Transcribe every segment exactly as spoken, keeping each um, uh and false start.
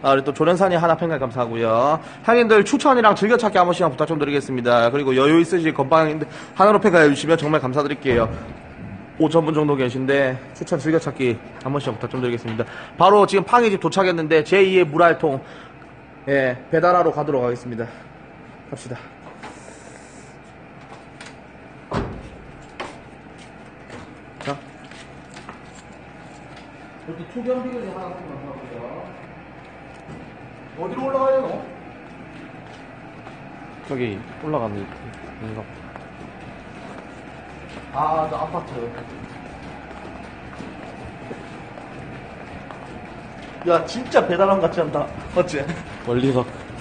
아, 우리 또 조련산이 하나 팬가 감사하고요. 형님들 추천이랑 즐겨찾기 한 번씩 부탁 좀 드리겠습니다. 그리고 여유 있으실 건방인데 하나로 팬가 해주시면 정말 감사드릴게요. 오천 분 정도 계신데 추천 즐겨찾기 한 번씩 부탁 좀 드리겠습니다. 바로 지금 팡이 집 도착했는데 제이의 물알통 예, 배달하러 가도록 하겠습니다. 갑시다. 자, 여기 투견비를 하나 가져가고요. 어디로 올라가야 되노? 저기 올라가는 이거. 아, 저 아파트. 야, 진짜 배달함 같이 한다. 맞지? 멀리서.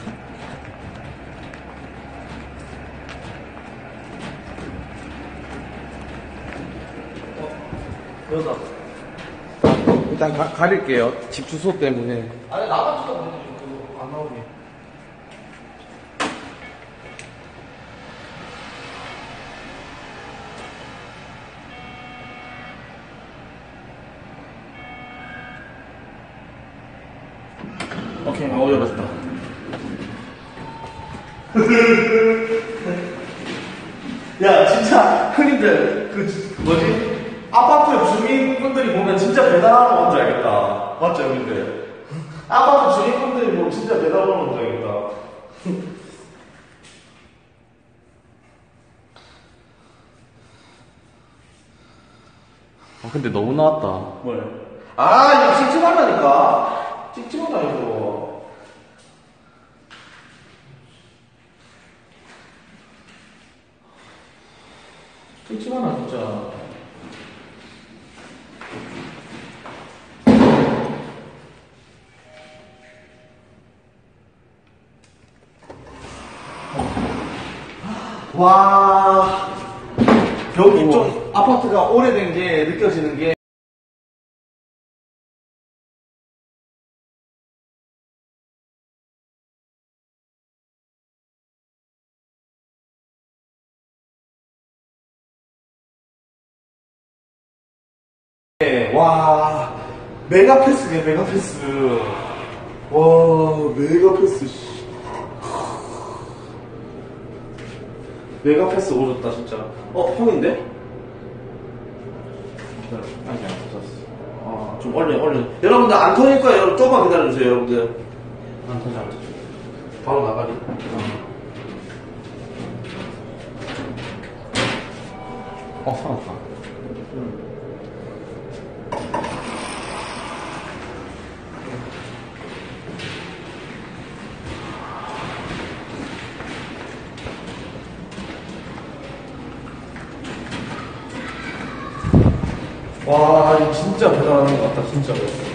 어, 여기다. 일단 가, 가릴게요. 집 주소 때문에. 아니, 나가지도 않는데, 안 나오게. 오케이, 어, 열었다. 야, 진짜, 형님들, 그, 뭐지? 아파트 주민분들이 보면 진짜 배달하러 온 줄 알겠다. 맞죠, 형님들? 아파트 주민분들이 보면 진짜 배달하러 온 줄 알겠다. 아, 근데 너무 나왔다. 뭘? 아, 이거 찝찝하다니까? 찝찝하다, 이거. 찝찝하다, 진짜. 와, 여기 좀 아파트가 오래된 게 느껴지는 게 와, 메가패스네, 메가패스. 와, 메가패스, 씨. 메가패스 오졌다, 진짜. 어, 형인데? 기다려. 아니, 안 터졌어. 아, 좀 얼른, 얼른. 여러분들 안 터질 거예요. 여러분, 조금만 기다려주세요, 여러분들. 안 터져, 안 터져. 바로 나가리. 어, 살았다. 응. 와, 이거 진짜 대단한 것 같다, 진짜로.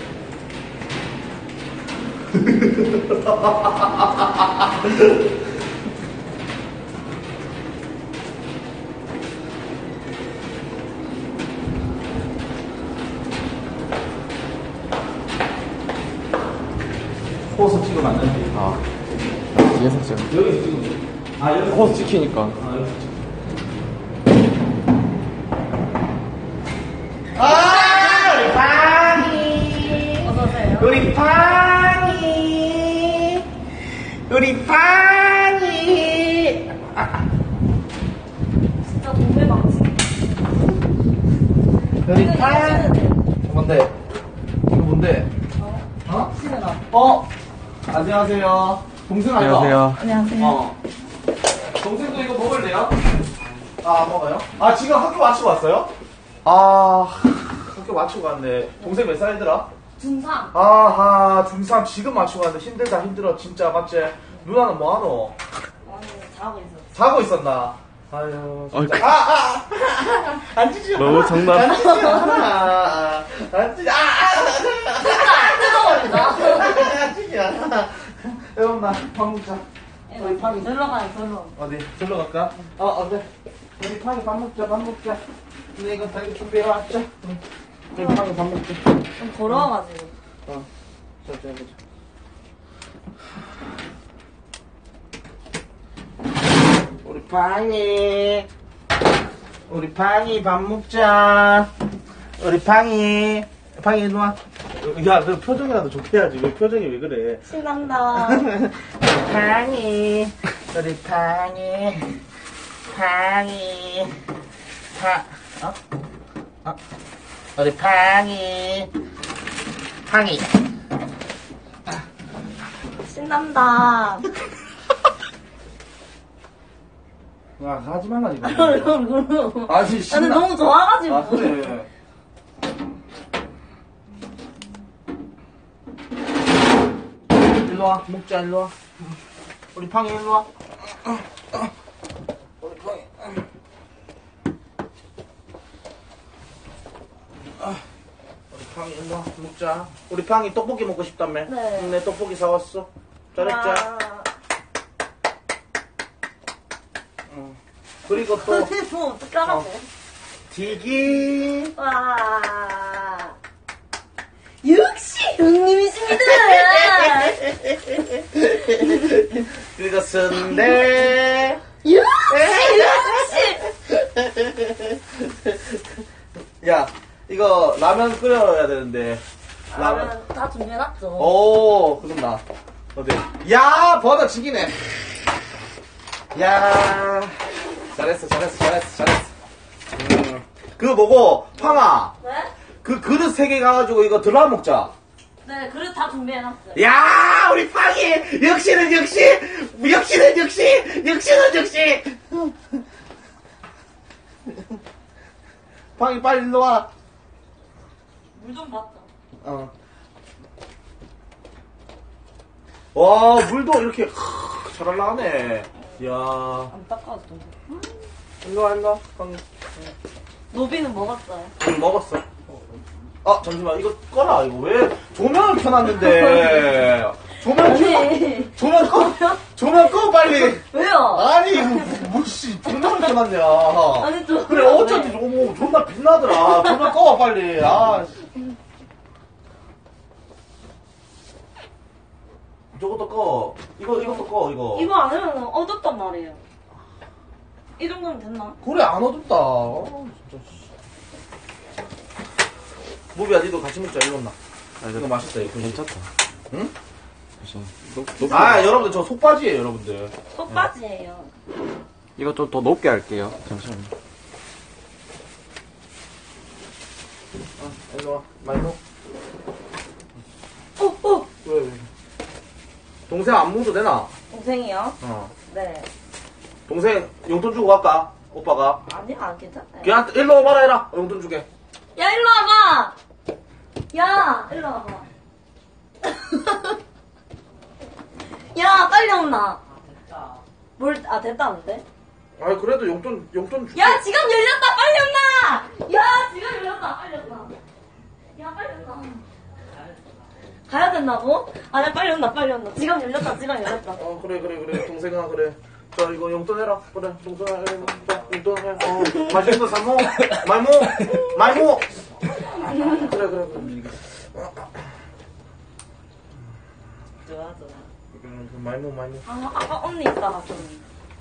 호수 찍으면 안 되지. 아, 뒤에서 찍어. 여기서 찍으면 돼. 아, 여기서 호수 찍히니까. 아, 여기서 찍 아, 우리 팡이. 어서오세요. 우리 팡이. 우리 팡이. 아, 진짜 동네 망치. 우리 팡. 뭔데? 이거 뭔데? 어? 어? 시그널. 어? 안녕하세요. 동생 아이가? 안녕하세요. 안녕하세요. 어. 동생도 이거 먹을래요? 아, 먹어요? 아, 지금 학교 마치고 왔어요? 아, 학교 마치고 왔네. 동생 몇 살이더라? 중삼. 아하, 중삼 지금 마치고 왔는데 힘들다, 힘들어. 진짜, 맞지? 누나는 뭐하노? 아니, 자고 있었어. 자고 있었나? 아유, 진짜. 어이구. 아, 아! 안 찢어. 너무 장난. 안 찢어. 아, 안 찢어. 아, 뜨거워진다. 안 찢어. 여러분, 나밥 먹자. 우리 팡이. 놀러 가요, 놀러. 어디? 절로 갈까? 어, 어, 네. 우리 팡이 밥 먹자, 밥 먹자. 근데 이거 다 준비해왔자. 응. 우리 팡이 밥 먹자. 좀 더러워가지고. 어, 자, 자, 보자. 우리 팡이. 우리 팡이 밥 먹자. 우리 팡이. 팡이, 일로 와. 야, 너 표정이라도 좋게 해야지. 왜 표정이 왜 그래? 신난다. 팡이, 우리 팡이, 팡이, 파, 어? 어? 우리 팡이, 팡이. 신난다. 야, 하지 말라, 이거. 그럼. 아니, 근데 신나. 너무 좋아가지고. 아, 그래. 일로 와, 먹자, 일로 와. 우리 팡이 일로 와. 우리 팡이. 우리 팡이 일로 와, 먹자. 우리 팡이 떡볶이 먹고 싶다며? 네. 응, 내 떡볶이 사왔어. 잘했자. 와. 응. 그리고 또, 뭐 어떻게 알았어? 튀김. 와. 역시 형님이십니다. 그리고 순대. 역시 야, 이거 라면 끓여야 되는데. 라면. 라면 다 준비해놨죠. 오, 그럼 나. 어디? 야, 버터 지기네. 야, 잘했어, 잘했어, 잘했어, 잘했어. 음, 그거 보고, 황아, 네? 그 그릇 세 개 가가지고 이거 들어 먹자. 네, 그릇 다 준비해놨어요. 야, 우리 팡이! 역시는 역시! 역시는 역시! 역시는 역시! 팡이 빨리 일로 와. 물 좀 받자. 어. 와, 물도 이렇게 잘 올라가네. 이야. 안 닦아도 돼. 일로 와, 일로 와. 팡이. 노비는 먹었어요. 응, 먹었어. 아, 잠시만. 이거 꺼라. 이거 왜 조명을 켜놨는데. 조명 켜. 아니. 조명 꺼. 조명 꺼, 빨리. 왜요? 아니, 이거 뭐, 씨. 조명을 켜놨냐. 아니, 좀. 그래, 어쩐지, 어머, 존나 빛나더라. 조명 꺼, 빨리. 아, 씨. 저것도 꺼. 이거, 이것도 꺼, 이거. 이거 안 하면 어둡단 말이에요. 이 정도면 됐나? 그래, 안 어둡다. 어, 진짜, 씨. 무비야, 니도 같이 먹자, 일로 나. 이거 맛있다, 이거. 괜찮다. 응? 그래서 높, 아, 여러분들, 저 속바지예요, 여러분들. 속바지예요. 이거 좀 더 높게 할게요. 잠시만요. 아, 일로 와. 많이 먹. 어, 어. 왜, 왜. 동생 안 먹어도 되나? 동생이요? 어. 네. 동생 용돈 주고 갈까? 오빠가. 아니요, 안 괜찮아요. 걔한테 일로 와봐라 해라. 용돈 주게. 야, 일로 와봐! 야, 일로 와봐. 야, 빨리 온나. 뭘, 아, 됐다는데? 아, 그래도 용돈, 용돈 주게. 야, 지갑 열렸다! 빨리 온나! 야, 지갑 열렸다! 빨리 온나. 야, 빨리 온나. 가야 된다고? 아니야, 빨리 온나, 빨리 온나. 지갑 열렸다, 지갑 열렸다. 어, 그래, 그래, 그래. 동생아, 그래. 자, 이거 용돈 해라. 그래, 동생아, 해. 자, 용돈 해. 어, 맛있는 거 사모. 말모. 말모. 그래, 그래, 그래. 좋아, 좋아. 음, 말모, 말모. 아, 아까 언니 있다가 좀.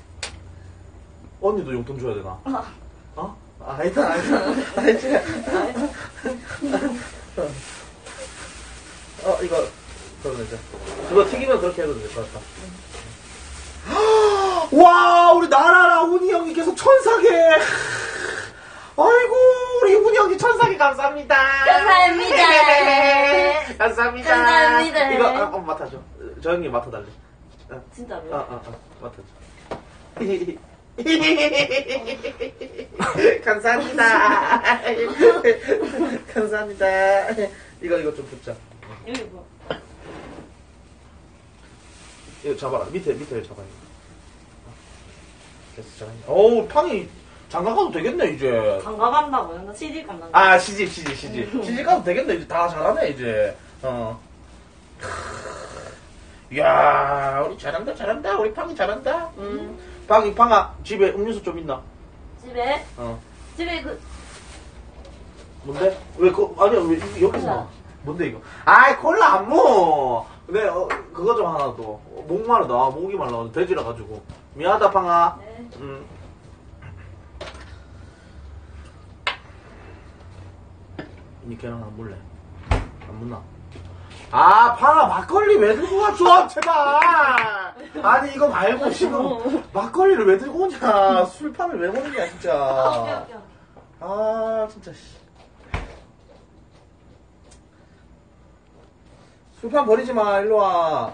언니도 용돈 줘야 되나? 아, 어? 아, 일단, 아, 일단. 아, 일단. 어, 이거, 그러면 그거 튀기면 그렇게 해도 될 것 같다. 와, 우리 나라랑 훈이 형이 계속 천사계. 아이고, 우리 훈이 형이 천사계 감사합니다. 감사합니다. 감사합니다. 감사합니다. 이거, 아, 한번 맡아줘. 저 형님 맡아달래. 진짜로요? 아, 아, 아, 맡아줘. 감사합니다. 감사합니다. 이거, 이거 좀 붙자. 여기 뭐. 이거 잡아라. 밑에, 밑에 잡아야 돼. 됐어, 잘했네. 어우, 팡이 장가 가도 되겠네, 이제. 장가 간다고요? 나 시집 간다고. 아, 시집, 시집, 시집. 시집 가도 되겠네, 이제. 다 잘하네, 이제. 어. 이야, 우리 잘한다, 잘한다. 우리 팡이 잘한다. 음. 팡이, 팡아, 집에 음료수 좀 있나? 집에? 어. 집에 그, 뭔데? 왜, 그, 아니야, 왜, 이거 여기서 콜라. 나와? 뭔데, 이거? 아이, 콜라 안 먹어. 근데, 어, 그거 좀 하나 더. 목 마르다. 목이 말라. 돼지라가지고. 미안하다, 팡아. 네. 음. 니 걔랑 안 볼래? 안 묻나? 아, 파나 막걸리 왜 들고 와줘, 제발! 아니, 이거 말고 지금 막걸리를 왜 들고 오냐? 술판을 왜 보는 거야, 진짜. 아, 오케이, 오케이. 아, 진짜, 씨. 술판 버리지 마, 일로 와.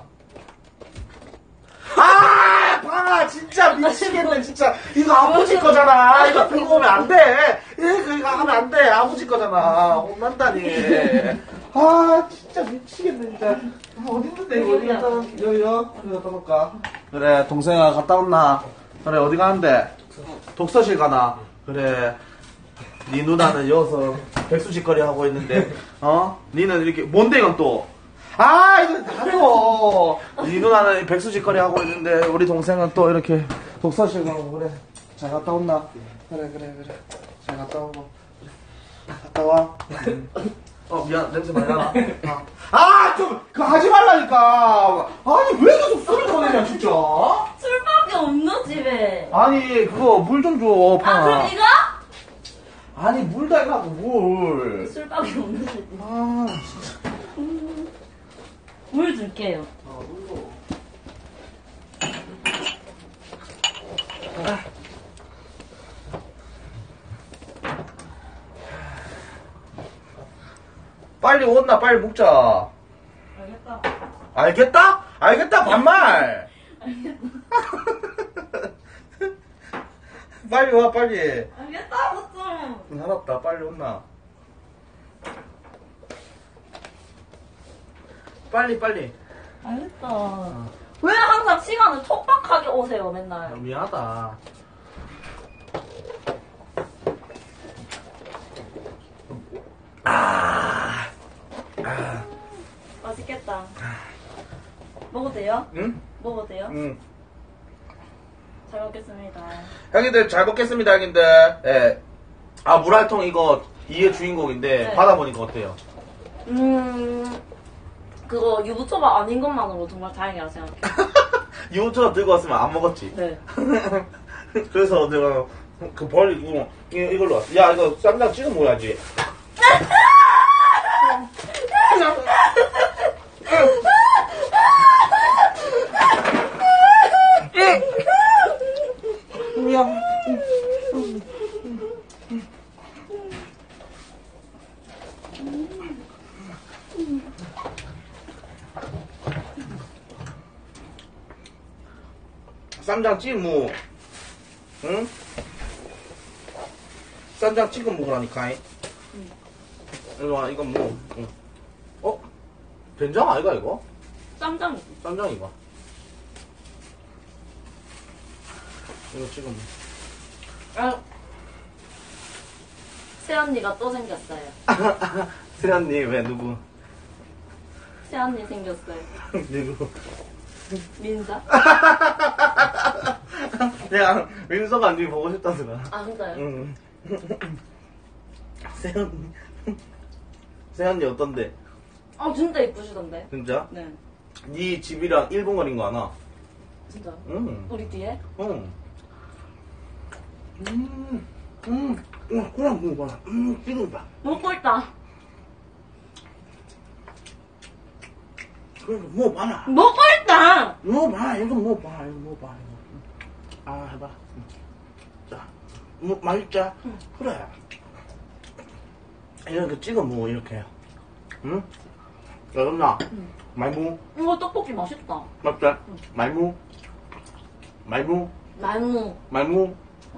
아! 파나, 진짜 미치겠네, 진짜. 이거 아버지 거잖아. 이거 들고 오면 안 돼. 이거, 이거 하면 안 돼. 아버지 거잖아. 혼난다니. 아, 진짜 미치겠네, 진짜. 아, 어디 있는데, 이거 어디 갔다 놓 여기, 여기 갖다 놓을까? 그래, 동생아, 갔다 온나? 그래, 어디 가는데? 독서실 가나? 그래. 네 누나는 여기서 백수짓거리 하고 있는데, 어? 니는 이렇게, 뭔데, 이건 또? 아, 이거 나도! 네 누나는 백수짓거리 하고 있는데, 우리 동생은 또 이렇게 독서실 가고, 그래. 잘 갔다 온나? 그래, 그래, 그래. 잘 갔다 오고. 그래. 갔다 와. 어, 미안, 냄새 많이 나나? 아, 아, 좀, 그거 하지 말라니까! 아니, 왜 계속 술을 꺼내냐, 진짜? 술밖에 없노, 집에. 아니, 그거, 물 좀 줘, 아, 파나. 그럼 이거? 아니, 물 달라고, 물. 술밖에 없는 집에. 아, 진짜. 물 줄게요. 아, 물도. 빨리 온나, 빨리 먹자. 알겠다. 알겠다? 알겠다, 반말! 빨리 와, 빨리. 알겠다, 좀. 알았다, 빨리 온나. 빨리, 빨리. 알겠다. 왜 항상 시간을 촉박하게 오세요, 맨날? 미안하다. 아, 아, 맛있겠다. 먹어도 돼요? 응? 먹어도 돼요? 응. 잘 먹겠습니다. 형님들 잘 먹겠습니다, 형님들. 예. 아, 물알통 이거 이의 주인공인데 네. 받아보니까 어때요? 음, 그거 유부초밥 아닌 것만으로 정말 다행이라 생각해. 유부초밥 들고 왔으면 안 먹었지. 네. 그래서 내가 그 벌리고 이- 이걸로 왔어. 야, 이거 쌈장 찍어 먹어야지. 미안. 쌈장 찍어 먹어. 응? 쌈장 찍어 먹으라니까. 이리 와, 이건 뭐. 응. 어? 된장 아이가 이거? 쌈장. 쌈장 이거. 이거 찍어 먹어. 아, 새언니가 또 생겼어요. 세연님, 왜 누구? 새언니 생겼어요. 누구? 민사? 야, 민서가 니 보고 싶다더라. 아, 진짜요? 응. 세연, 세연이 어떤데? 아, 진짜 이쁘시던데? 진짜? 네. 니 집이랑 일본 거린 거 아나? 진짜. 응. 우리 뒤에? 응. 음, 음, 음, 그냥 먹어봐. 음, 지금 봐. 먹고 있다. 그래, 먹어봐라. 먹고 있다! 먹어봐, 이거 먹어봐, 이거 먹어봐. 이거. 아, 해봐. 자, 뭐, 맛있자? 응. 그래. 이렇게 찍어 먹어, 이렇게. 응? 여름나, 응. 말무, 이거 떡볶이 맛있다. 맞지? 응. 말무, 말무, 말무. 말무.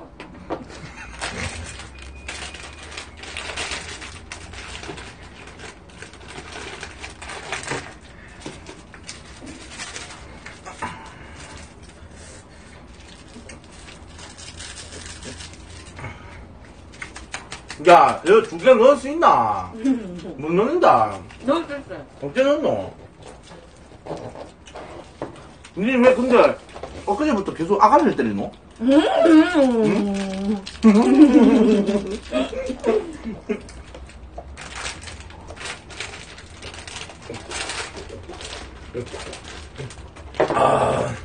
야, 이거 두 개 넣을 수 있나? 못 넣는다. 넣을 수 있어요. 어째 넣노? 니 왜 근데 엊그제부터 계속 아가리를 때리노? 음. 아,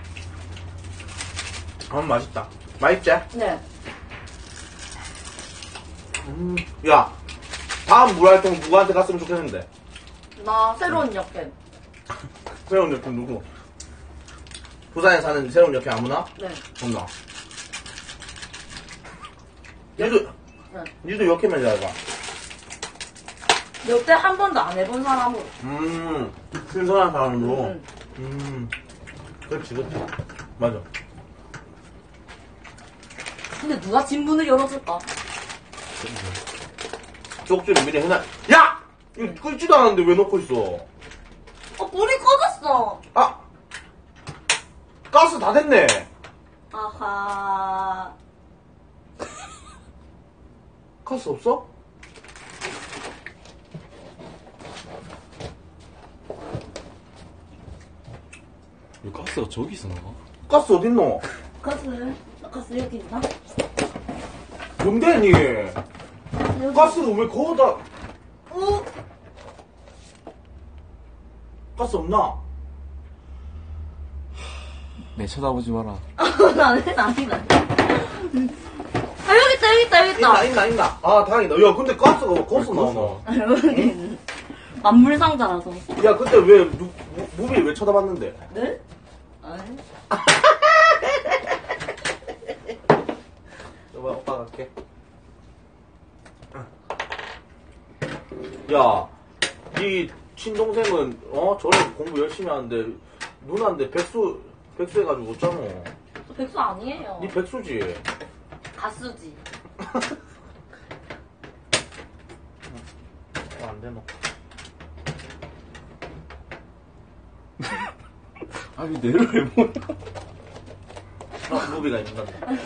아 맛있다. 맛있지? 네. 음. 야, 다음 물활동 누구한테 갔으면 좋겠는데? 나 새로운 역캠. 새로운 역행 누구? 부산에 사는 새로운 역행 아무나? 네. 없나? 니도, 네. 니도 역행만 잘 봐. 역대 한 번도 안 해본 사람으로. 음, 신선한 사람으로. 음. 음, 그렇지, 그렇지. 맞아. 근데 누가 진문을 열어줄까? 쪽지를 미리 해놔. 야! 이거 끓지도 않았는데 왜 넣고 있어? 어, 불이 꺼졌어. 아! 가스 다 됐네. 아하. 가스 없어? 왜 가스가 저기 있어, 나가? 가스 어딨노? 가스, 가스 여기 있나? 뭔데, 니? 여기. 가스를 왜 거기다, 어? 가스 없나? 내 쳐다보지 마라. 나는 아니다. 아, 여기 있다, 여기 있다, 여기 있나, 있다. 있나, 있나. 아, 다행이다. 야, 근데 가스가 왜 거기서 나오노? 아, 여기 만물 상자라서. 야, 근데 왜, 누, 무, 무비 왜 쳐다봤는데? 네? 아니. 여보, 오빠 갈게. 야, 네 친동생은, 어, 저런 공부 열심히 하는데, 누나인데 백수, 백수 해가지고 어쩌노? 저 백수 아니에요. 니 백수지? 가수지. 어, 안 되노. 아니, 내를 왜 보냐? 어, 무비가 있는다.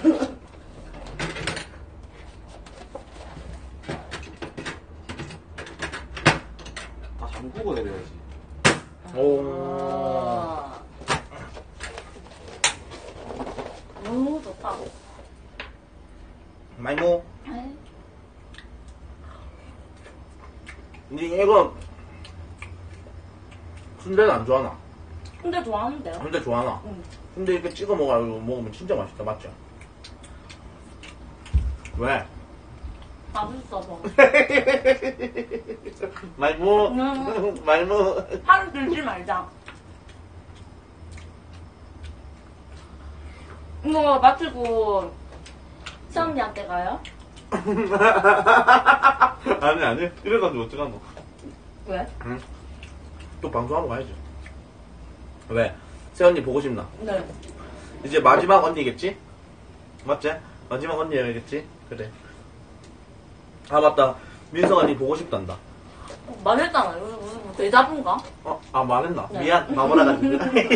아, 잠그고 내려야지. 오. 아. 너무 좋다. 많이 먹어. 에이. 니 이거, 순대는 안 좋아하나? 근데 좋아하는데요? 순대 좋아하나? 응. 순대 이렇게 찍어 먹어가지고 먹으면 진짜 맛있다, 맞지? 왜? 맛있어서. 많이 먹어. 음. 많이 먹어. 하루 들지 말자. 이거 마치고 시험니한테 가요? 아니, 아니. 이래가지고 어떡하노? 왜? 응? 또 방송하러 가야지. 왜? 새언니 보고 싶나? 네. 이제 마지막 언니겠지? 맞지? 마지막 언니야겠지? 그래. 아, 맞다. 민성 언니 보고 싶단다. 어, 말했잖아. 요즘 무슨 뭐 대자분가? 어? 아, 말했나? 네. 미안. 마무라가지고.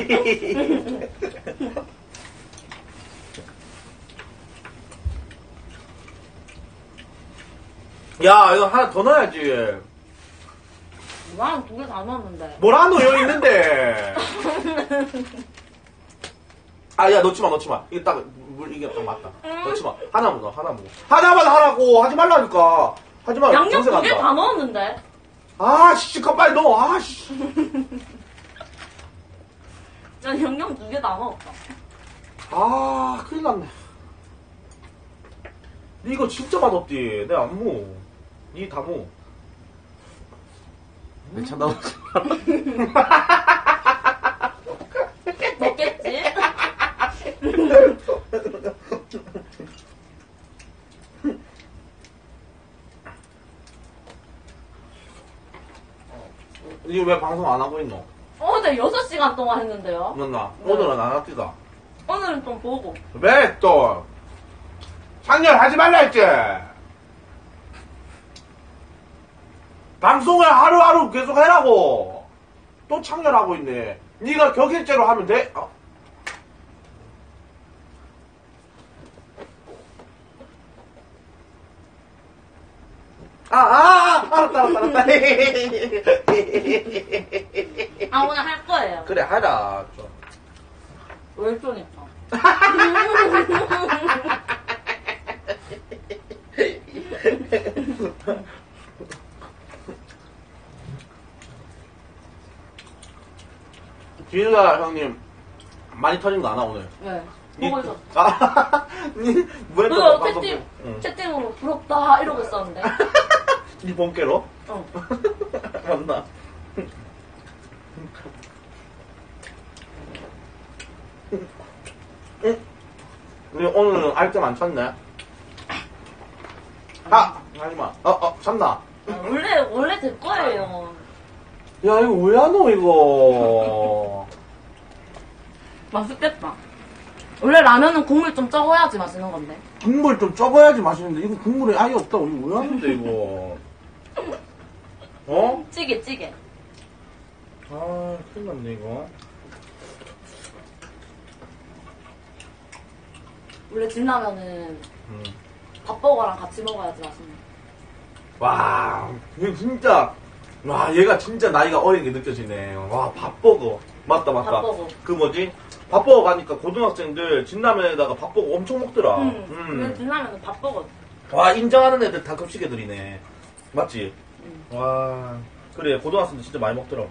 야, 이거 하나 더 넣어야지. 나는 두 개 다 넣었는데. 뭐라 넣어 있는데. 아, 야, 넣지 마, 넣지 마. 이게 딱, 물, 이게 딱 맞다. 넣지 마. 하나만 넣어, 하나만 넣어. 하나만 하라고! 하지 말라니까! 하지 마. 양념 두 개 정색한다. 다 넣었는데. 아, 씨, 그 빨리 넣어. 아, 씨. 난 양념 두 개 다 넣었다. 아, 큰일 났네. 니 이거 진짜 맛없디. 내 안 먹어. 니 다 먹어. 내 쳐다보지 마라. 먹겠지? 니 왜 방송 안 하고 있노? 어제 여섯 시간 동안 했는데요. 맞나? 네. 오늘은 안 합디다. 오늘은 좀 보고. 왜 또? 상렬하지 말라 했지? 방송을 하루하루 계속 해라고. 또 창렬하고 있네. 네가 격일제로 하면 돼? 어. 아, 아, 아, 알았다, 알았다, 알았다. 아, 오늘 할 거예요. 그래, 하라. 좀. 웰조니까. 기누가 형님, 많이 터진 거 안 와, 오늘? 네. 니- 보고 있었어. 아, 니, 뭐했더 그거 방송 채팅, 응. 채팅으로 부럽다 이러고 있었는데. 니 본캐로? 어. 맞나? 근데 오늘은 알점 안 찼네. 아! 하지마. 어, 어, 찼나? 아, 원래, 원래 제 거예요. 야, 이거 왜 안 오, 이거. 맛있겠다. 원래 라면은 국물 좀 적어야지 맛있는 건데. 국물 좀 적어야지 맛있는데, 이거 국물이 아예 없다고. 이거 왜 하는데, 이거. 어? 찌개, 찌개. 아, 큰일 났네, 이거. 원래 진라면은 음. 밥버거랑 같이 먹어야지 맛있네. 와, 이거 진짜. 와, 얘가 진짜 나이가 어린 게 느껴지네. 와, 밥버거. 맞다, 맞다. 밥버거. 그 뭐지? 밥버거 가니까 고등학생들 진라면에다가 밥버거 엄청 먹더라. 응. 음. 근데 진라면은 밥버거. 와, 인정하는 애들 다 급식 애들이네. 맞지? 응. 와, 그래. 고등학생들 진짜 많이 먹더라고.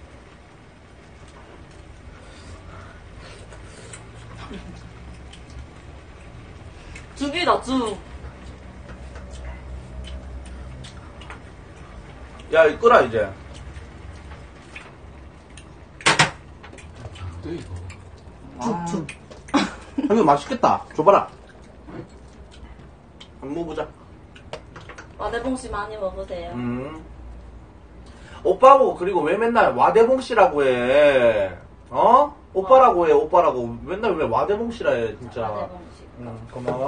죽이다, 죽. 야, 이거 끄라, 이제. 또 이거. 쭉, 쭉. 이거 맛있겠다. 줘봐라. 한번 먹어보자. 와대봉씨 많이 먹으세요. 음. 오빠 보고, 그리고 왜 맨날 와대봉 씨라고 해? 어? 오빠라고 해, 오빠라고. 맨날 왜 와대봉 씨라 해, 진짜. 와대봉씨. 응, 고마워.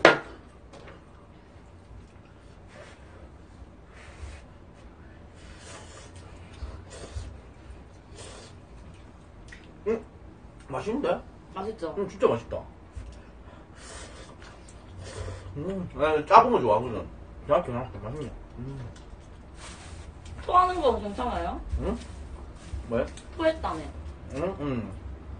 응, 맛있는데? 맛있죠? 응, 진짜 맛있다. 음, 나 짜본 거 좋아, 그는. 정확히, 정확히. 맛있네. 음. 토하는 건 괜찮아요? 응? 뭐야? 토했다며. 응? 응.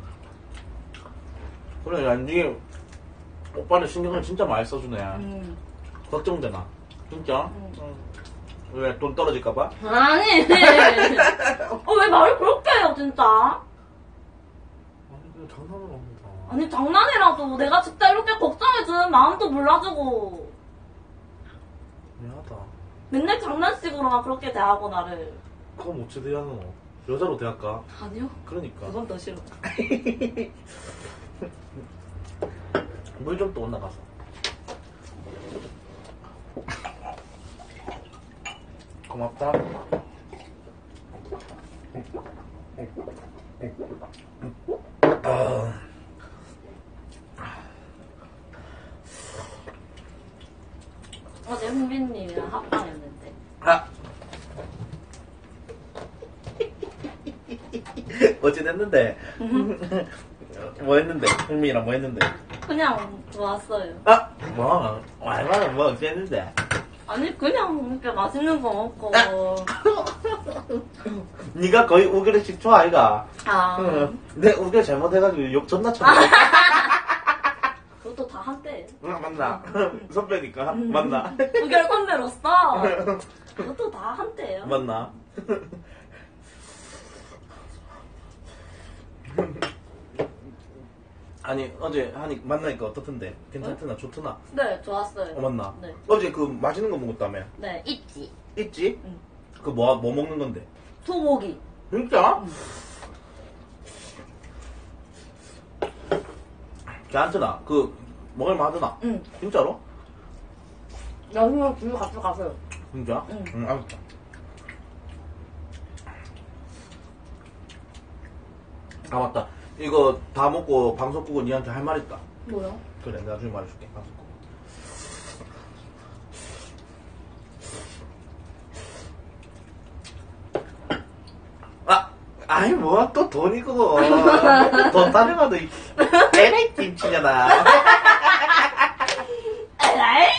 그래, 야, 니, 오빠는 신경을 진짜 많이 써주네. 음. 걱정되나? 진짜? 응. 응. 왜, 돈 떨어질까봐? 아니. 어, 왜 말을 그렇게 해요, 진짜? 아니, 그냥 장난을 합니다. 아니, 장난이라도 내가 진짜 이렇게 걱정해주는 마음도 몰라주고. 미안하다. 맨날 장난식으로만 그렇게 대하고 나를. 그거 못 치대야 너. 여자로 대할까? 아니요. 그러니까. 그건 더 싫어. 물 좀 또 올라가서. 고맙다. 아. 어제 흥빈님이랑 합방했는데. 아. 어찌 됐는데? 뭐 했는데? 흥민이랑 뭐 했는데? 그냥 좋았어요. 아! 뭐? 얼마나 뭐 어찌 했는데? 아니, 그냥 이렇게 맛있는 거 먹고. 니가 거의 우결의 식초 아이가? 아. 응. 내 우결 잘못해가지고 욕 존나 쳤네. 그것도 다 한때. 응, 맞나? 선배니까? 맞나? 우결 선배로서. 그것도 다 한때예요. 맞나? 아니 어제 하니 만나니까 어떻던데? 괜찮더나? 좋더나? 네, 좋았어요. 어 맞나? 네. 어제 그 맛있는 거 먹었다며? 네, 있지. 있지? 응. 그 뭐 뭐 먹는 건데? 소고기. 진짜? 괜찮더나? 그 먹을만 하더나? 응. 진짜로? 나중에 둘이 같이 가세요. 진짜? 응. 응, 알았다. 아 맞다. 이거 다 먹고 방송 끄고 니한테 할 말 있다. 뭐요? 그래, 나중에 말해줄게. 방송 끄고. 아, 아이 뭐야 또 돈이고. 돈 따려가도 에라이 김치냐나. 에라이?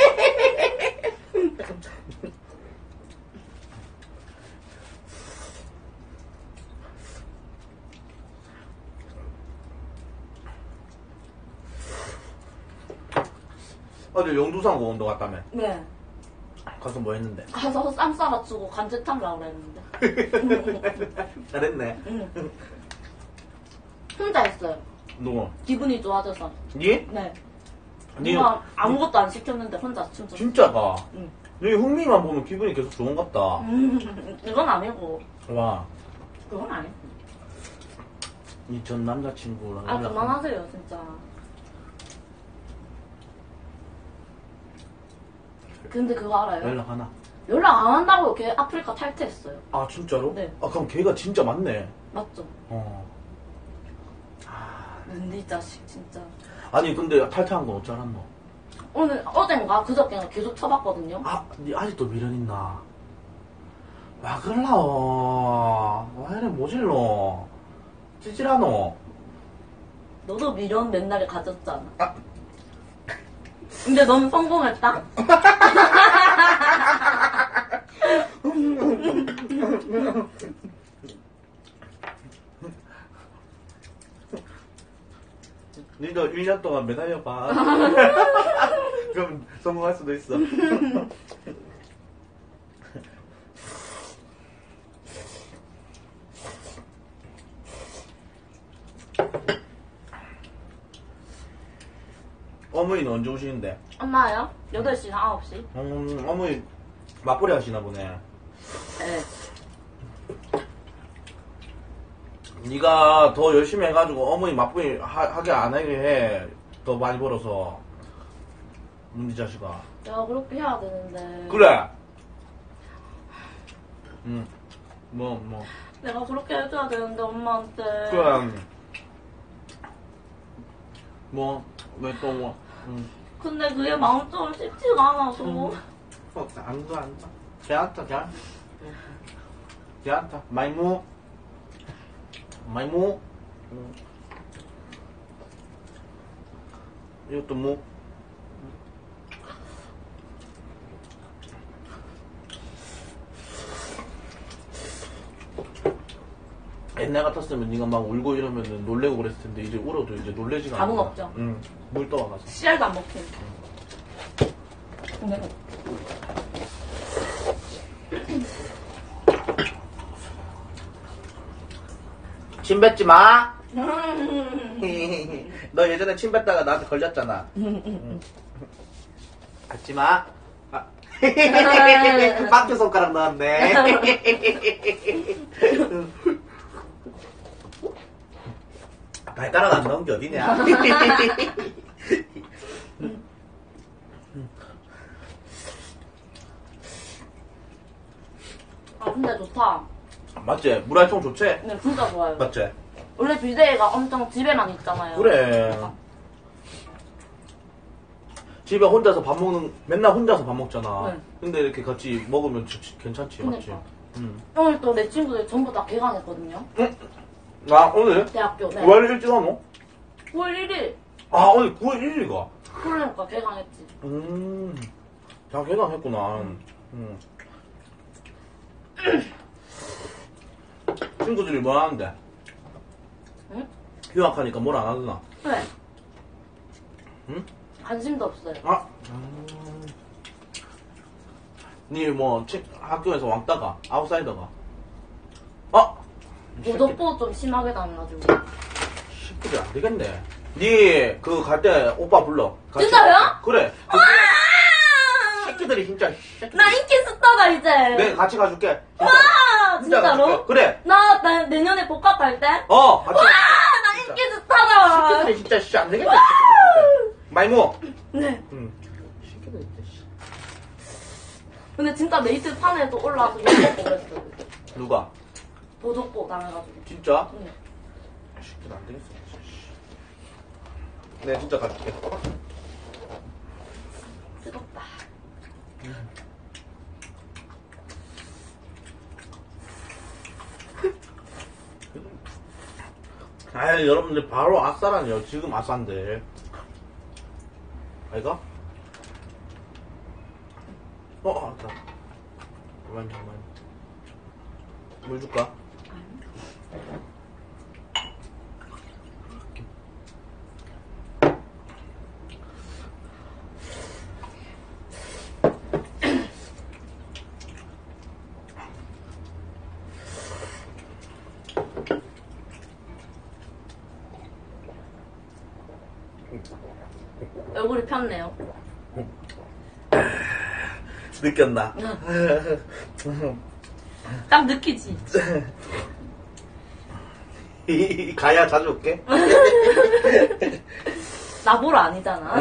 어제 용두산 공원도 갔다며. 네. 가서 뭐 했는데? 가서 쌈 싸맞추고 간제탕 가오라 했는데. 잘했네. 응. 혼자 했어요. 누구? 기분이 좋아져서. 니? 네. 니? 누가 아무것도 안 시켰는데 혼자 춤췄어. 진짜가? 응. 여기 흥미만 보면 기분이 계속 좋은갑다. 음, 이건 아니고. 와, 그건 아니고. 이 전 남자친구랑. 아, 연락- 그만하세요, 진짜. 근데 그거 알아요? 연락하나? 연락 안 한다고 걔 아프리카 탈퇴했어요. 아, 진짜로? 네. 아, 그럼 걔가 진짜 맞네. 맞죠? 어. 네 자식, 진짜. 아니, 근데 탈퇴한 건 어쩌란노? 오늘, 어젠가, 그저께가 계속 쳐봤거든요. 아, 니 아직도 미련 있나? 와, 그럴라오. 와, 이래 모질노. 찌질하노. 너도 미련 맨날에 가졌잖아. 아. 근데 넌 성공했다? 니도 일 년 동안 매달려봐. 그럼 성공할 수도 있어. 어머니는 언제 오시는데? 엄마요? 여덟 시랑 아홉 시? 음, 어머니 맞벌이 하시나 보네. 네. 네가 더 열심히 해가지고 어머니 맞벌이 하, 하게 안 하게 해. 더 많이 벌어서. 문지 자식아. 내가 그렇게 해야 되는데. 그래. 응. 뭐 뭐. 내가 그렇게 해줘야 되는데, 엄마한테. 그래. 뭐 왜 또 뭐. 응. 근데 그게 마음처럼 쉽지가 않아서. 어, 앉아 앉아. 걔한테 걔. 걔한테 많이 무. 많이 무. 응. 이것도 무. 옛날 같았으면 네가 막 울고 이러면 놀래고 그랬을 텐데 이제 울어도 이제 놀래지가 않아. 감흥 없죠? 응. 물 떠와가서. 씨알도 안 먹힌. 근데 침 뱉지 마. 너 예전에 침 뱉다가 나한테 걸렸잖아. 뱉지 마. 아. 빠트 손가락 나왔네. 발가락 안 나온 게 어디냐? 아, 근데 좋다. 맞지? 물알통 좋지? 네, 진짜 좋아요. 맞지? 원래 비데이가 엄청 집에만 있잖아요. 그래. 집에 혼자서 밥 먹는, 맨날 혼자서 밥 먹잖아. 네. 근데 이렇게 같이 먹으면 지- 괜찮지, 맞지? 그러니까. 응. 오늘 또 내 친구들 전부 다 개강했거든요. 나 오늘? 대학교. 네. 왜 일찍 하노? 구월 일 일. 아, 오늘 구월 일 일이가. 그러니까 개강했지. 음. 다 개강했구나. 음. 친구들이 뭐 하는데? 응? 휴학하니까 뭘 안 하더나? 그래. 응? 관심도 없어요. 아, 음. 니 뭐, 치- 학교에서 왕따가? 아웃사이더가? 어? 보도보 좀 심하게 당해가지고. 시끄러 안 되겠네. 니, 그, 갈 때 오빠 불러. 같이 진짜요? 갈게. 그래. 그, 와! 새끼들이 진짜. 새끼들. 나 인기 스타다 이제. 내가 같이 가줄게. 진짜. 와! 진짜 진짜로? 가줄게. 그래. 나, 나 내년에 복학할 때? 어, 같이 와! 가줄게. 나 인기 스타다. 새끼들이 진짜 씨, 안 되겠네. 새끼들. 마이모. 네. 응. 새끼들 진짜 씨. 근데 진짜 메이트판에도 올라와서 욕 먹고 그랬어요. 누가? 보도보 당해가지고. 진짜? 응. 새끼들 안 되겠어. 진짜, 씨. 네, 진짜 가줄게. 뜨겁다. 아, 여러분들 바로 아싸라니요. 지금 아싸인데. 아이가? 어, 알았다. 잠깐만, 잠깐만. 물 줄까? 얼굴이 폈네요. 느꼈나? 딱 느끼지. 가야 자주 올게. 나보러 아니잖아.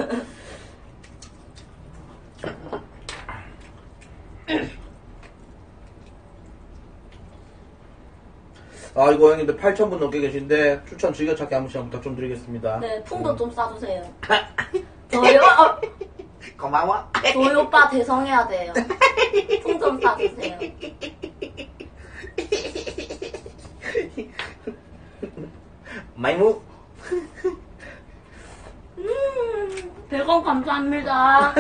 아, 이거 형님들 팔천 분 넘게 계신데 추천 즐겨찾기 한 번씩 부탁 좀 드리겠습니다. 네, 풍도 좀 싸주세요. 저요? 어, 고마워. 저희 오빠 대성해야 돼요. 풍 좀 싸주세요. 마이무. 음, 백 원 감사합니다.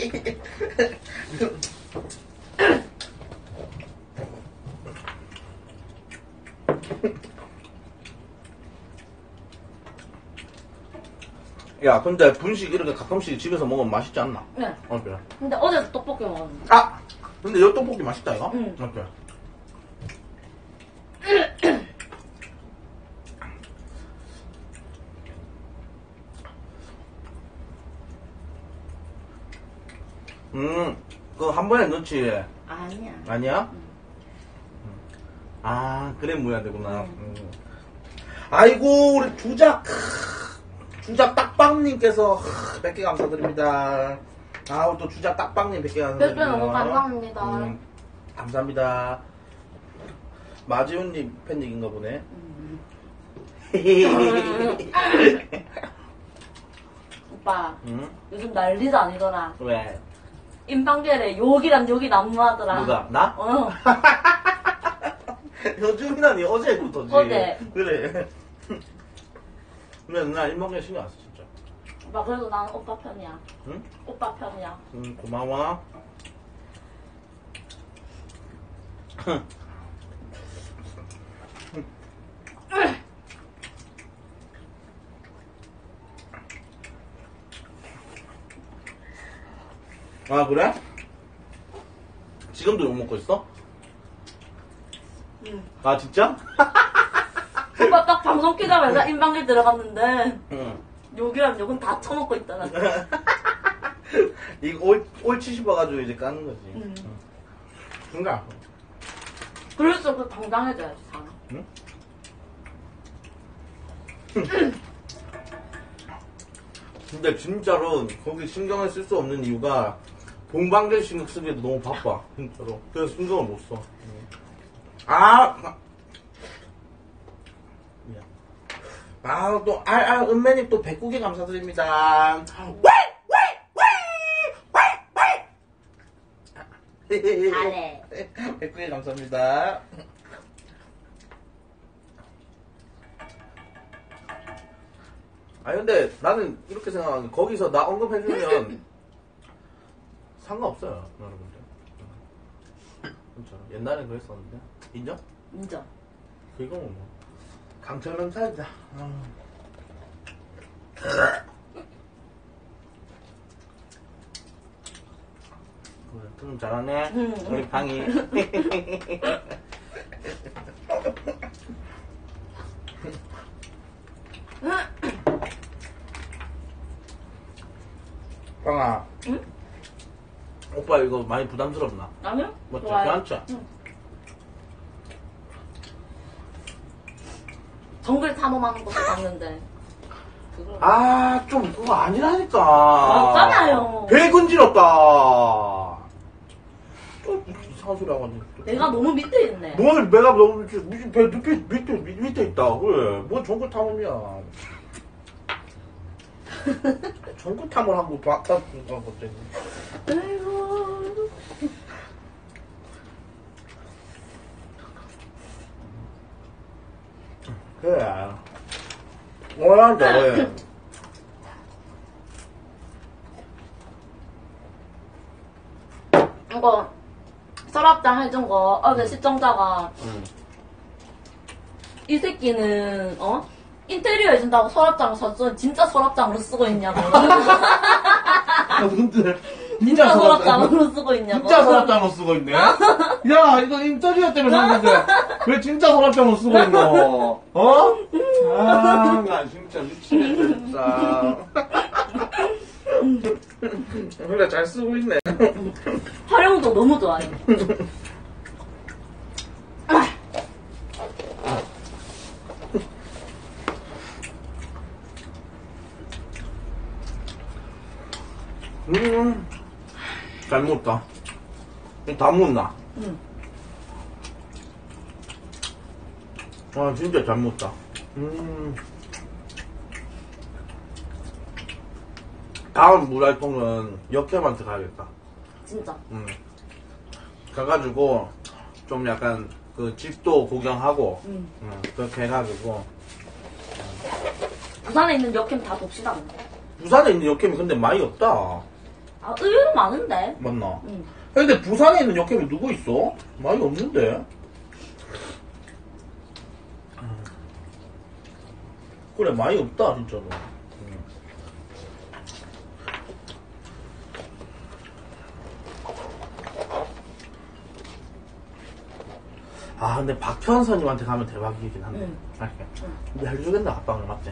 야, 근데 분식 이렇게 가끔씩 집에서 먹으면 맛있지 않나? 네. 어, 그래. 근데 어제도 떡볶이 먹었는데. 아! 근데 여 떡볶이 맛있다, 이거? 응. 어, 그래. 음, 그거 한 번에 넣지? 아니야. 아니야? 음. 아, 그래, 뭐야 되구나. 음. 아이고, 우리 주작, 주작 딱빵님께서 백 개 감사드립니다. 아, 또 주작 딱빵님 백 개 감사드립니다. 백 개 너무 감사합니다. 음, 감사합니다. 마지훈님 팬닉인가 보네. 음. 오빠, 응? 요즘 난리도 아니더라. 왜? 인방계래 욕이랑 욕이 난무하더라. 누가? 나? 어. 요즘이라니 어제부터지. 어제. 그래. 근데 나 일먹에 신경 안 써, 진짜. 오빠, 그래도 난 오빠 편이야. 응? 오빠 편이야. 응, 고마워. 아, 그래? 지금도 욕 먹고 있어? 응. 아, 진짜? 오빠 딱 방송 키자마자 인방계 들어갔는데 응. 욕이랑 욕은 다 쳐먹고 있잖아. 이거 올, 올치 씹어가지고 이제 까는 거지. 응. 그니까. 그럴수록 그 당당해져야지, 다. 응? 근데 진짜로 거기 신경을 쓸 수 없는 이유가 동방대 신경 쓰기에도 너무 바빠, 진짜로. 그래서 신경을 못 써. 아! 미안. 아, 또, 아, 아, 은매님 또 백구 개 감사드립니다. 왜! 왜! 왜! 왜! 왜! 잘해. 백구 개 감사합니다. 아 근데 나는 이렇게 생각하는 게 거기서 나 언급해주면 상관없어요, 여러분들. 그렇죠. 옛날엔 그랬었는데 인정? 인정. 그거 뭐 강철남 살자. 그래, 좀 잘하네. 응. 우리 방이. 방아. 응? 오빠 이거 많이 부담스럽나? 아니요? 맞지? 좋아요. 괜찮지? 응. 정글 탐험하는 것도 봤는데. 그거. 아, 좀 그거 아니라니까. 맞잖아요. 배 근질었다. 좀 이상한 소리 하고. 내가 너무 밑에 있네. 뭘 배가 너무 밑에, 밑에, 배 밑에, 밑에, 밑에 있다. 그래. 뭐 전국 탐험이야. 전국 탐험을 하고 봤다. 그랬더니. 아이고. 그래. 뭐란다, 왜. 이거 서랍장 해준 거 어제 시청자가 응. 이 새끼는 어 인테리어 해준다고 서랍장을 샀어. 진짜 서랍장으로 쓰고 있냐고. 근데 진짜 서랍장으로 쓰고 있냐고. 진짜 서랍장으로 쓰고 있네. 야, 이거 인터리어 때문에 샀는데 왜 진짜 서랍장으로 쓰고 있노? 어? 아, 나 진짜 미치겠다, 진짜. 그래, 잘 쓰고 있네. 활용도 너무 좋아요. 음, 잘 먹었다. 다 먹었나? 응. 아, 진짜 잘 먹었다. 음. 다음 물알통은 역캠한테 가야겠다. 진짜. 음. 가가지고, 좀 약간, 그 집도 구경하고, 응. 음, 그렇게 해가지고. 부산에 있는 역캠 다 돕시다. 부산에 있는 역캠이 근데 많이 없다. 아, 의외로 많은데? 맞나? 응. 근데 부산에 있는 역캠이 누구 있어? 많이 없는데? 그래, 많이 없다, 진짜로. 음. 아, 근데 박현선님한테 가면 대박이긴 한데. 응. 알게. 근데 알려주겠나, 아빠가 맞지?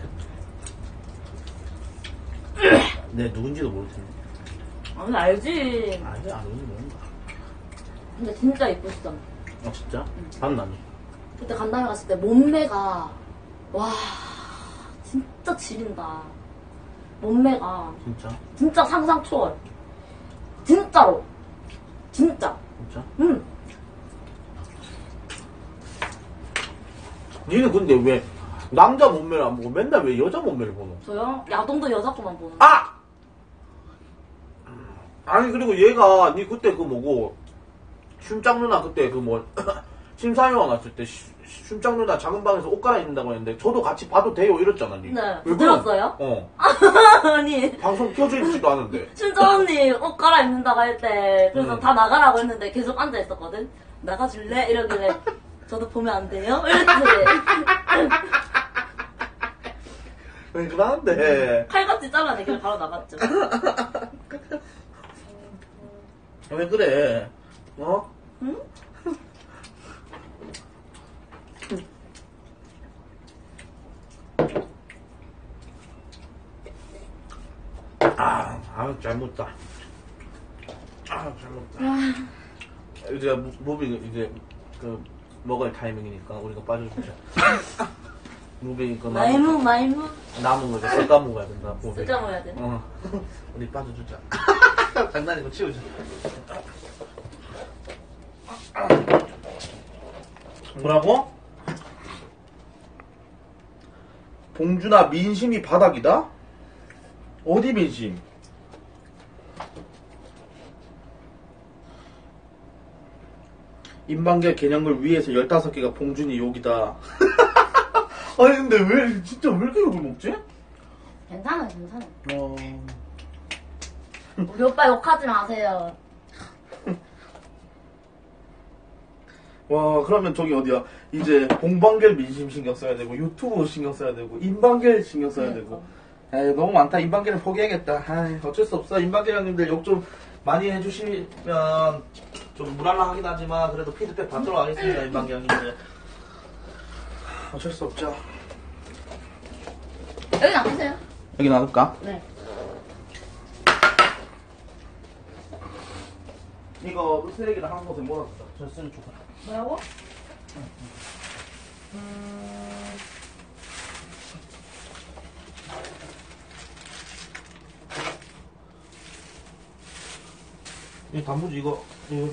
내 누군지도 모를 텐데. 아니, 알지. 아니, 안 누군지 모른다. 근데 진짜 이쁘시잖아. 아, 진짜? 봤나니? 그때 간담회 갔을 때 몸매가, 와, 진짜 지린다. 몸매가. 진짜? 진짜 상상 초월. 진짜로. 진짜. 진짜? 응. 니는 근데 왜 남자 몸매를 안 보고 맨날 왜 여자 몸매를 보노? 저요? 야동도 여자 거만 보는. 아! 아니 그리고 얘가 니 그때 그 뭐고 춘장 누나 그때 그 뭐 심사위원 왔을 때 시- 춘장 누나 작은 방에서 옷 갈아입는다고 했는데 저도 같이 봐도 돼요 이랬잖아 니. 네. 왜 들었어요? 그럼? 어. 아니. 방송 켜져 있지도 않은데. 춘자 언니 옷 갈아입는다고 할 때, 그래서 응. 다 나가라고 했는데 계속 앉아있었거든? 나가줄래? 이러길래, 저도 보면 안 돼요? 이랬지. 왜 그러는데? 칼같이 잘라내길래 바로 나갔죠. 왜 그래? 어? 응? 아, 아, 잘 먹었다. 아, 잘 먹었다. 이제 무- 무비 이제 그 먹을 타이밍이니까 우리가 빠져주자. 무비 그 말무, 남은, 말무. 남은 거 이제 섞어 먹어야 된다. 무비. 쓰자 먹어야 돼. 어, 우리 빠져주자. 장난이고 치우자. 뭐라고? 봉준아 민심이 바닥이다? 어디 민심? 인방계 개념을 위해서 열다섯 개가 봉준이 욕이다. 아니 근데 왜 진짜 왜 이렇게 욕을 먹지? 괜찮아, 괜찮아. 어... 우리 오빠 욕하지 마세요. 와 그러면 저기 어디야 이제 봉방겔 민심 신경 써야 되고 유튜브 신경 써야 되고 인방겔 신경 써야 되고 에이, 너무 많다. 인방겔은 포기하겠다. 아이, 어쩔 수 없어. 인방겔 형님들 욕 좀 많이 해주시면 좀 무난하긴 하지만 그래도 피드백 받도록 하겠습니다. 인방겔 형님들 어쩔 수 없죠. 여기 놔두세요. 여기 놔둘까? 네. 이거 쓰레기를 한 곳에 모았어. 저 쓰는 쪽. 뭐라고? 이 단무지 이거 이거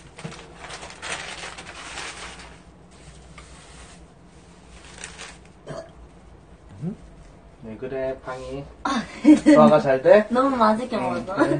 네 그래 팡이 소화가 잘 돼? 너무 맛있게 먹었어. 그래.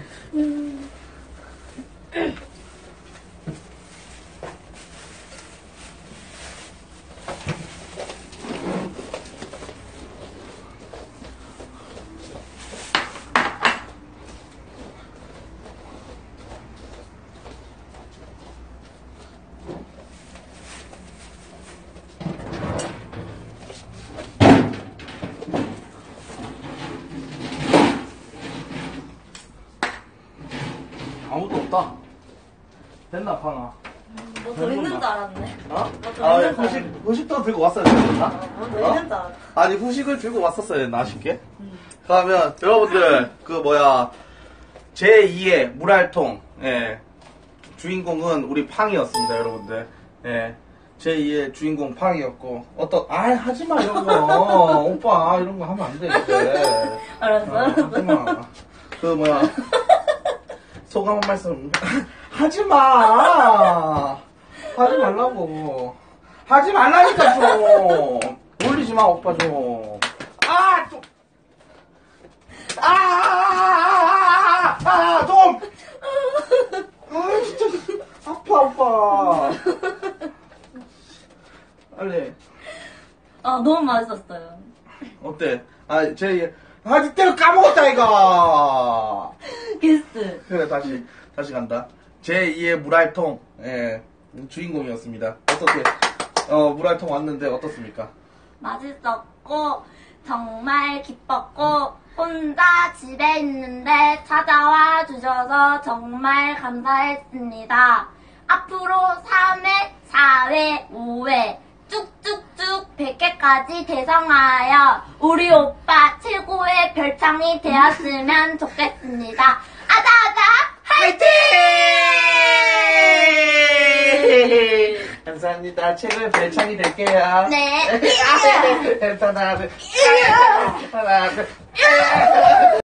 아무도 없다. 됐나 팡아? 뭐 더 있는 줄 알았네. 어? 더 아, 있는 줄 후식, 알았네. 후식도 들고 왔어야 되나? 뭐 더 있는 줄 알았네. 아니, 후식을 들고 왔었어야 했나, 아쉽게? 그러면, 여러분들, 그, 뭐야, 제이의 물알통. 예. 주인공은 우리 팡이었습니다, 여러분들. 예. 제이의 주인공 팡이었고, 어떤, 아 하지마, 이런 거. 오빠, 이런 거 하면 안 돼, 이제. 알았어, 아, 알았어. 하지마. 그, 뭐야. 소감 한 말씀. 하지마! 하지 말라고. 하지 말라니까, 좀. 올리지 마, 오빠, 좀. 아, 좀. 아, 아, 아, 아, 아, 좀! 아, 진짜. 아파, 오빠. 빨리. 아, 너무 맛있었어요. 어때? 아, 제, 아, 이때가 까먹었다, 이거! 키스. 그래, 다시, 다시 간다. 제이의 물알통, 예, 주인공이었습니다. 어떻게, 어, 물알통 왔는데 어떻습니까? 맛있었고, 정말 기뻤고, 혼자 집에 있는데 찾아와 주셔서 정말 감사했습니다. 앞으로 삼 회, 사 회, 오 회, 쭉쭉쭉 백 개까지 대성하여 우리 오빠 최고의 별창이 되었으면 좋겠습니다. 아자아자 화이팅! 감사합니다. 최고의 별창이 될게요. 네. 하나, 둘, 하나, 둘.